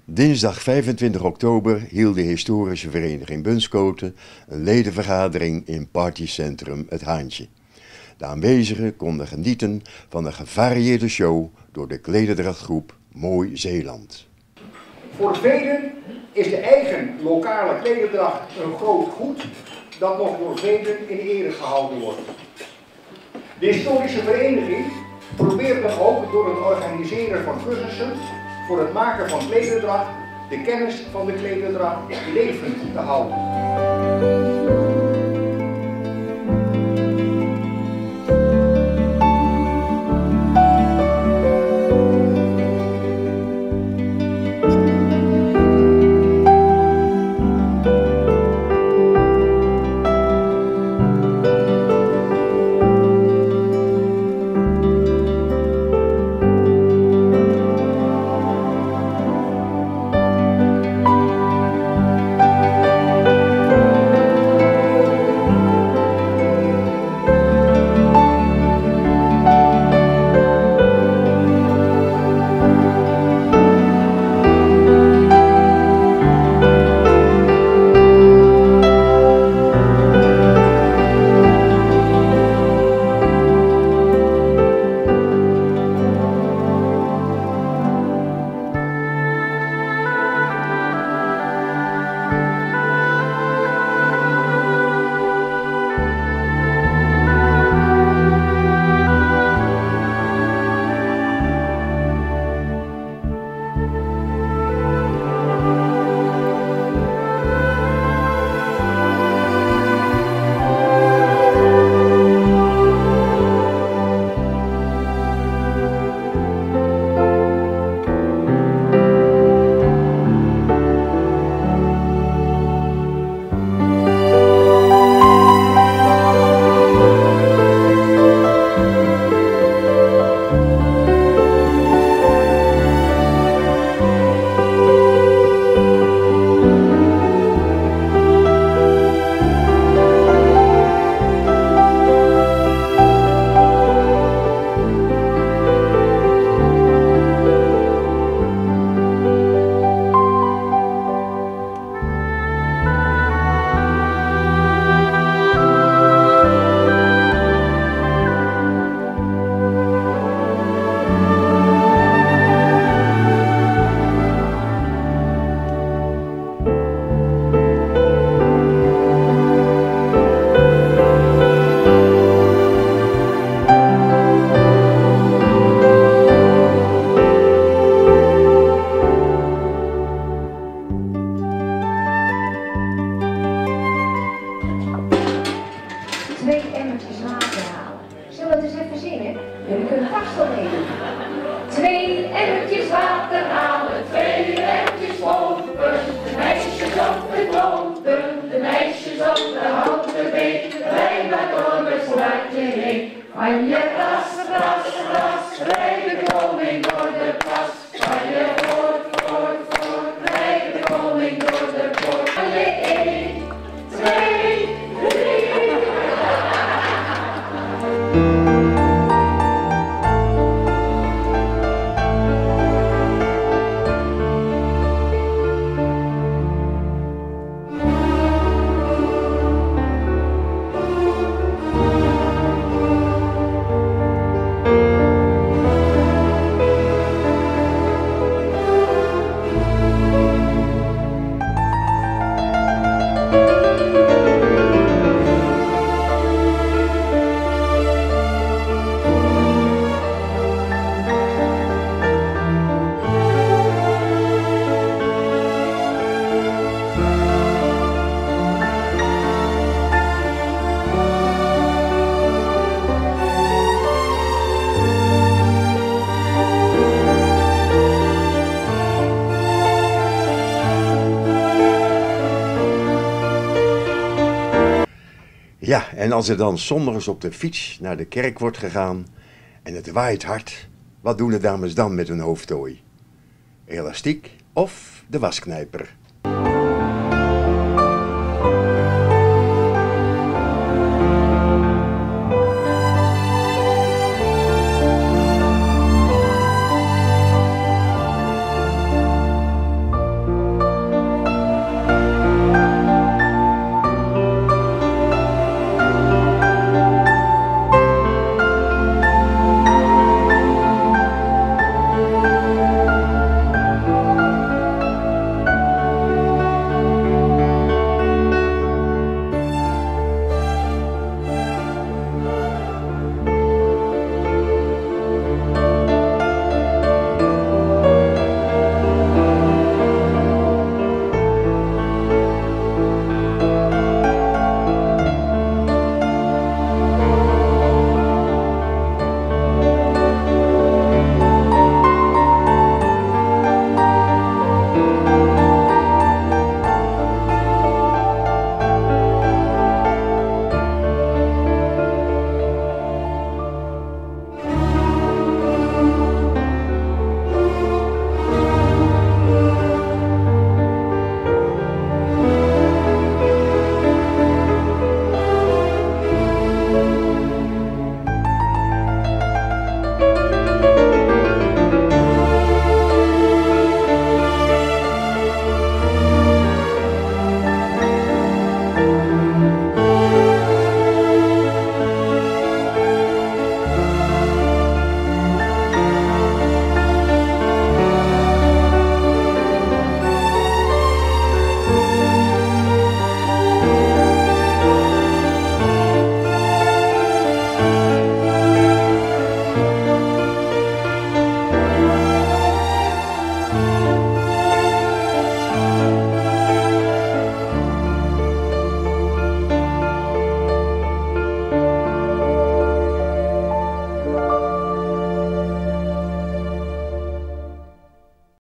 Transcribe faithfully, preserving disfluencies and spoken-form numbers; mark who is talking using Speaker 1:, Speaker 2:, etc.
Speaker 1: Dinsdag vijfentwintig oktober hield de historische vereniging Bunschoten een ledenvergadering in partycentrum Het Haantje. De aanwezigen konden genieten van een gevarieerde show door de klederdrachtgroep Mooi Zeeland.
Speaker 2: Voor velen is de eigen lokale klederdracht een groot goed dat nog door velen in ere gehouden wordt. De historische vereniging probeert dan ook door het organiseren van cursussen voor het maken van klederdracht de kennis van de klederdracht levend te houden.
Speaker 3: Twee emmertjes water halen. Zullen we het eens even zingen? Jullie kunnen vast wel meedoen. Twee emmertjes water halen, twee emmertjes pompen. De meisjes op de klompen, de meisjes op de houten been. Rij maar door het straatje heen. Van je ras, ras, ras, rij de koning door de pas. Van je voort, voort, voort, rij de koning door de poort. Van je één, twee, drie.
Speaker 1: Ja, en als er dan 's zondags op de fiets naar de kerk wordt gegaan en het waait hard, wat doen de dames dan met hun hoofdtooi? Elastiek of de wasknijper?